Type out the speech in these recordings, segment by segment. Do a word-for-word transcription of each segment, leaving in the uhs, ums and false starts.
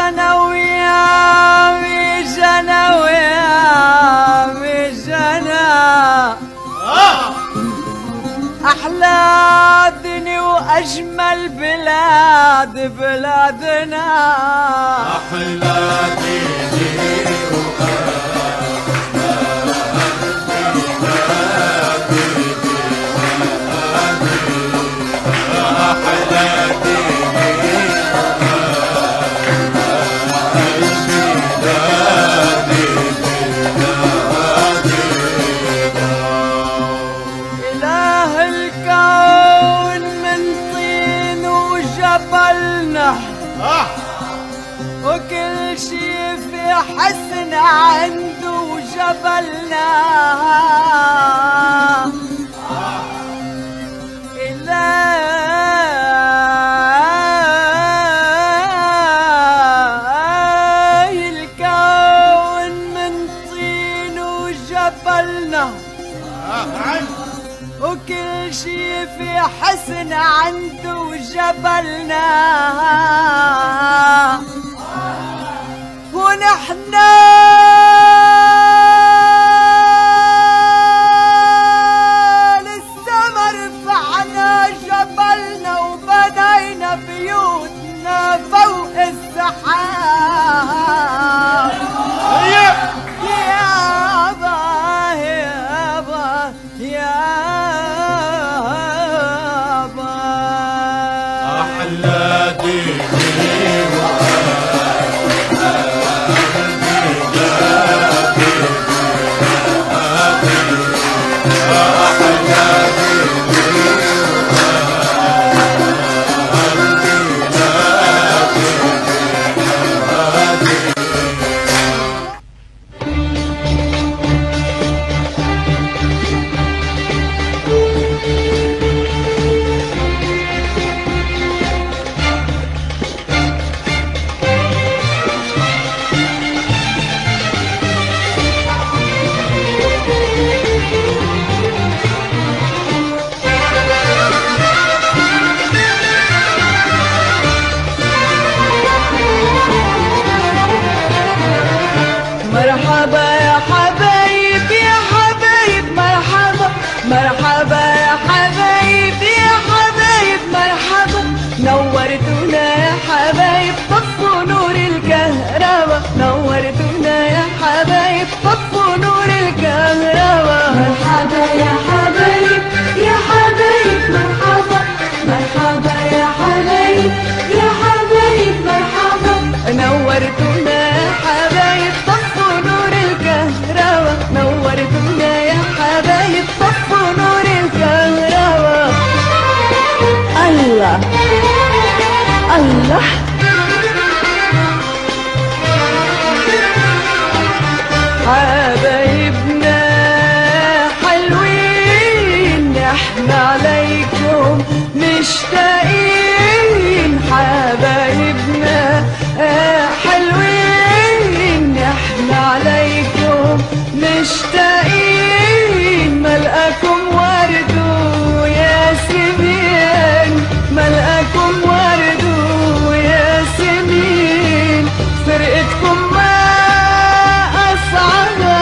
جنى ويامي جنى ويامي جنى أحلى الدنيا وأجمل بلاد بلادنا أحلى دنيا وكل شي في حسن عنده جبلنا إله الكون من طين وجبلنا وكل شي في حسن عنده جبلنا ونحن للسما رفعنا جبلنا وبنينا بيوتنا فوق السحاب يابا يابا يابا أحلى دنيا مرحبا يا حبايب يا حبايب مرحبا مرحبا يا حبايب يا حبايب مرحبا نورتونا يا حبايب طفوا نور الكهرباء نورتونا يا حبايب طفوا نور الكهرباء مرحبا يا حبايب يا حبايب مرحبا مرحبا يا حبايب يا حبايب مرحبا نورتونا يا حبايب طفوا نور الكهرباء نورتونا يا حبايب طفوا نور الكهرباء الله الله حبايبنا حلوين احنا عليكم مشتاقين حبايبنا حلوين احنا عليكم مشتاقين ملقاكم ورد وياسمين ملقاكم ورد وياسمين فرقتكم ما أسعدها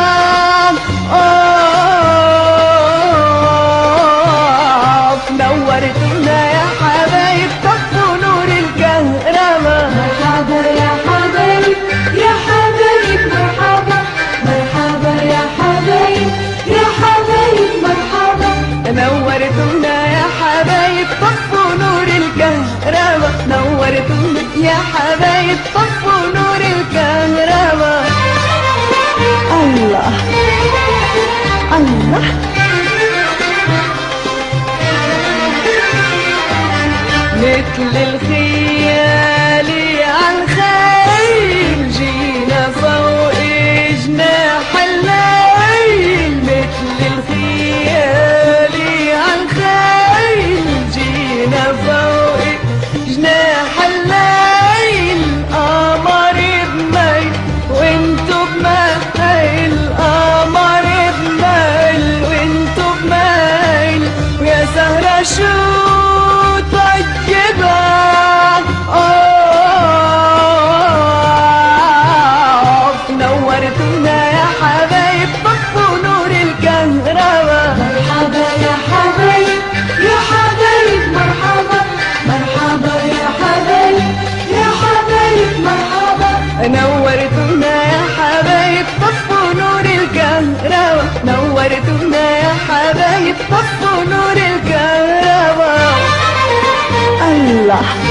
نورتونا يا حبايب طفوا نور الكهرباء مرحبا يا حبايب يا حبايب مرحبا مرحبا يا حبايب يا حبايب مرحبا نورتونا يا حبايب طفوا نور الكهرباء نورتونا يا حبايب طفوا نور الكهرباء الله الله مثل الخيال عالخيل جينا فوق جناح الليل مثل الخيال عالخيل جينا فوق جناح الليل قمر بميل وانتو بميل قمر بميل وانتو بميل ويا سهرة شو طيبة يلا